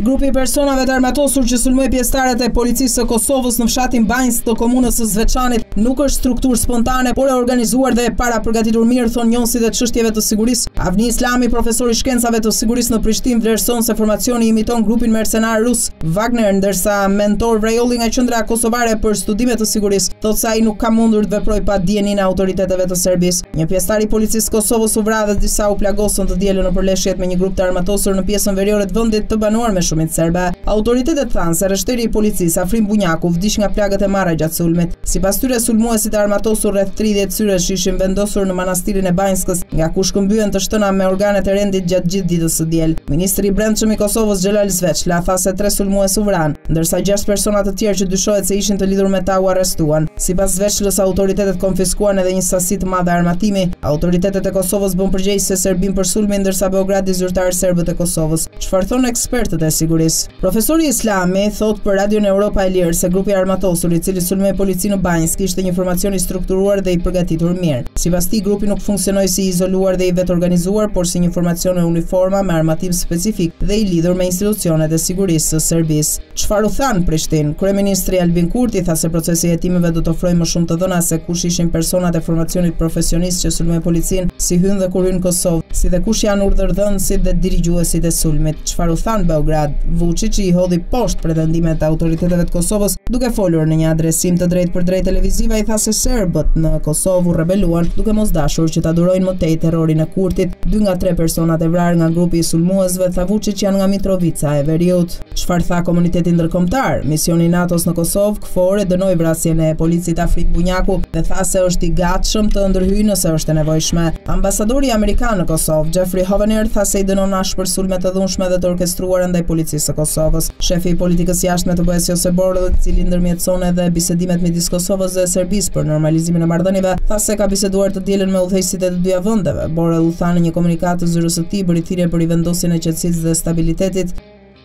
Grupi i personave të armatosur që sulmoi pjesëtarët e policisë së Kosovës në fshatin Banjs të komunës së Zveçanit nuk është strukturë spontane, por e organizuar dhe parapërgatitur mirë, thon njësi të çështjeve të sigurisë. Avni Islami, profesor i shkencave të sigurisë në Prishtinë, vlerëson se formacioni imiton grupin mercenar rus Wagner, ndërsa mentor Vrajolli nga Qendra Kosovare për Studime të Sigurisë thotë se ai nuk ka mundur të veprojë pa dijenin e autoriteteve të Serbisë. Një pjesëtar i policisë së Kosovës u vra dhe disa u plagosën të dielën në përleshjet me një grup të armatosur në pjesën veriore të vendit të banuar me shumicë serbe. Autoritetet thanë se rreshteri i policisë Afrim Bunjaku vdiq nga plagët e marra gjatë sulmit. Sipas tyre, sulmuesit e armatosur rreth 30 syresh ishin vendosur në manastirin e Banjskës, nga ku shkëmbyen të shtëna me organet e rendit gjatë gjithë ditës së diel. Ministri i Brendshëm i Kosovës Xhelal Zveçla tha se 3 sulmues u vranë, ndërsa 6 persona të tjerë që dyshohet se ishin të lidhur me ta u arrestuan. Sipas Zveçlës, autoritetet konfiskuan edhe një sasi të madhe armatimi. Autoritetet e Kosovës bën përgjegjësi se Serbin për sulmin, ndërsa Beogradi zyrtar serbët e Kosovës. Çfarë thonë ekspertët e sigurisë? Profesori Islami thot për Radion Europa e Lirë se grupi armatosur i cili sulmoi policinë në Banjs kishte një formacion i strukturuar dhe i përgatitur mirë. Sipas tij, grupi nuk funksionoi si i izoluar dhe i vetë organizuar, por si një formacion e uniforma me armatim specifik dhe i lidhur me institucionet e sigurisë së Serbisë. Çfarë u than Prishtinë? Kryeministri Albin Kurti tha se procesi i hetimeve do të ofrojë më shumë të dhëna se kush ishin personat e formacionit profesionist që sulmoi policinë, si hyn dhe kur hyn në Kosovë, si dhe kush janë urdhërdhënësit dhe dirigjuesit e sulmit. Çfarë u than Beograd? Vučić i hodhi poshtë pretendimet e autoriteteve të Kosovës, duke folur në një adresim të drejtë për drejtë televizive. I tha se serbët në Kosovë rebeluan duke mos dashur që ta durojnë më tej terrorin e Kurtit. 2 nga 3 personat e vrarë nga grupi i sulmuesve, tha Vučić, janë nga Mitrovica e Veriut. Çfarë tha komuniteti ndërkombëtar? Misioni i NATO-s në Kosovë KFOR dënoi vrasjen e policit Afrik Bunjaku dhe tha se është i gatshëm të ndërhyjë nëse është e nevojshme. Ambasadori amerikan në Kosovë, Jeffrey Hovener, tha se i dënon ashpër sulmet të dhunshme dhe të orkestruara ndaj policisë së Kosovës. Shefi i politikës jashtme të BE-s Josip Borrell, i cili ndërmjetëson edhe bisedimet midis Kosovës dhe Serbisë për normalizimin e marrëdhënieve, tha se ka biseduar të dielën me udhëheqësit e të dyja vendeve. Borrell u tha në një komunikat të zyrës së tij bëri thirrje për rivendosjen e qetësisë dhe stabilitetit.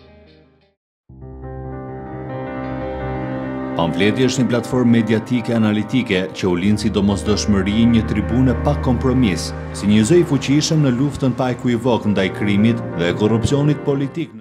Pamfleti është një platformë mediatike analitike që u lind si domosdoshmëri, një tribune pa kompromis, si një zë i fuqishëm në luftën pa ekuivok ndaj krimit dhe korrupsionit politik.